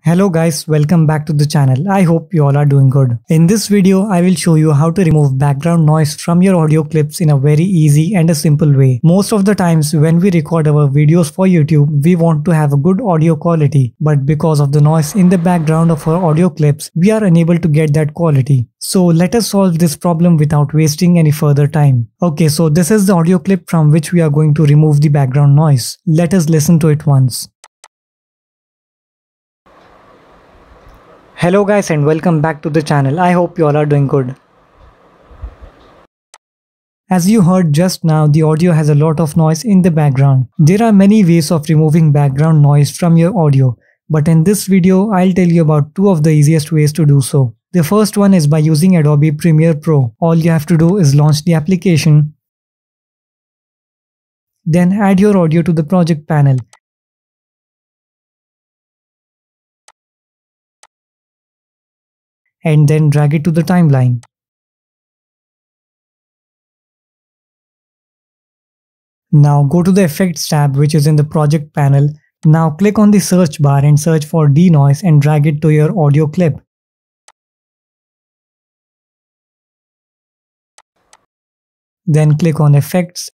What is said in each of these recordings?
Hello guys, welcome back to the channel. I hope you all are doing good. In this video, I will show you how to remove background noise from your audio clips in a very easy and a simple way. Most of the times when we record our videos for YouTube, we want to have a good audio quality, but because of the noise in the background of our audio clips, we are unable to get that quality. So let us solve this problem without wasting any further time. Okay, so this is the audio clip from which we are going to remove the background noise. Let us listen to it once. Hello guys and welcome back to the channel. I hope you all are doing good. As you heard just now, the audio has a lot of noise in the background. There are many ways of removing background noise from your audio, but in this video I'll tell you about two of the easiest ways to do so. The first one is by using Adobe Premiere Pro. All you have to do is launch the application, then add your audio to the project panel. And then drag it to the timeline. Now go to the Effects tab which is in the project panel. Now click on the search bar and search for denoise and drag it to your audio clip. Then click on Effects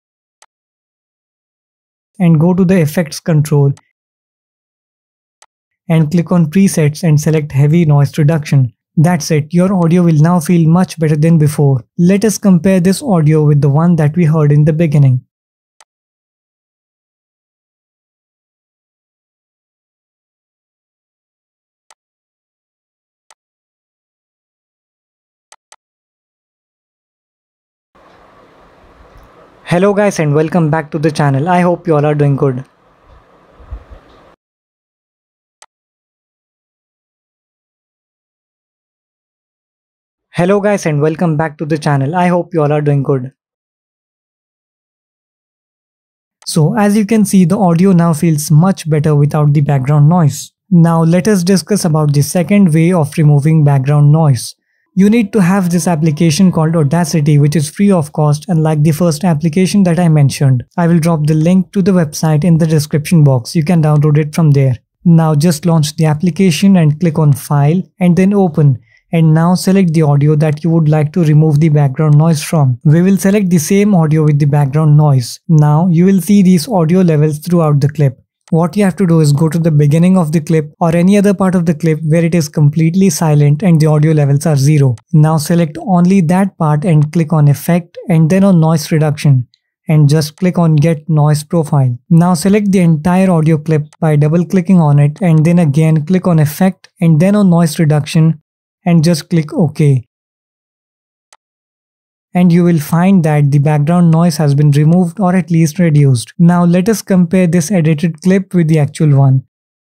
and go to the Effects control and click on Presets and select Heavy Noise Reduction. That's it, your audio will now feel much better than before. Let us compare this audio with the one that we heard in the beginning. Hello guys and welcome back to the channel. I hope you all are doing good. Hello guys and welcome back to the channel. I hope you all are doing good. So as you can see, the audio now feels much better without the background noise. Now let us discuss about the second way of removing background noise. You need to have this application called Audacity, which is free of cost, unlike the first application that I mentioned. I will drop the link to the website in the description box. You can download it from there. Now just launch the application and click on File and then Open. And now select the audio that you would like to remove the background noise from. We will select the same audio with the background noise. Now you will see these audio levels throughout the clip. What you have to do is go to the beginning of the clip or any other part of the clip where it is completely silent and the audio levels are 0. Now select only that part and click on Effect and then on Noise Reduction. And just click on Get Noise Profile. Now select the entire audio clip by double clicking on it and then again click on Effect and then on Noise Reduction and just click OK. And you will find that the background noise has been removed or at least reduced. Now let us compare this edited clip with the actual one.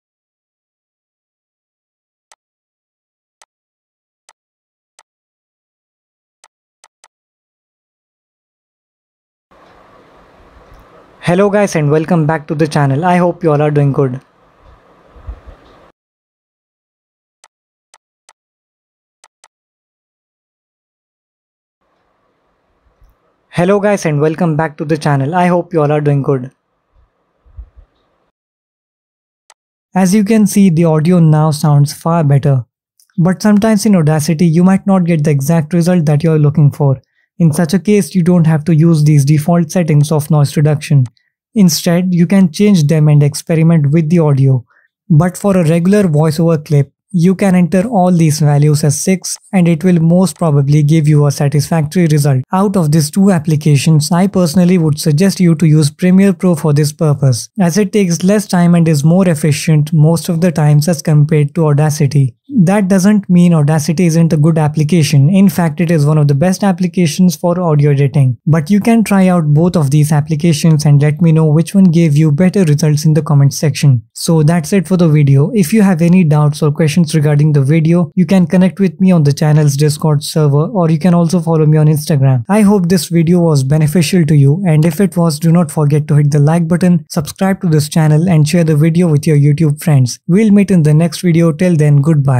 Hello guys and welcome back to the channel. I hope you all are doing good. Hello guys and welcome back to the channel. I hope you all are doing good. As you can see, the audio now sounds far better. But sometimes in Audacity you might not get the exact result that you are looking for. In such a case, you don't have to use these default settings of noise reduction. Instead, you can change them and experiment with the audio. But for a regular voiceover clip, you can enter all these values as 6 and it will most probably give you a satisfactory result. Out of these two applications, I personally would suggest you to use Premiere Pro for this purpose, as it takes less time and is more efficient most of the times as compared to Audacity. That doesn't mean Audacity isn't a good application. In fact, it is one of the best applications for audio editing. But you can try out both of these applications and let me know which one gave you better results in the comment section. So that's it for the video. If you have any doubts or questions regarding the video, you can connect with me on the channel's Discord server, or you can also follow me on Instagram. I hope this video was beneficial to you, and if it was, do not forget to hit the like button, subscribe to this channel and share the video with your YouTube friends. We'll meet in the next video. Till then, goodbye.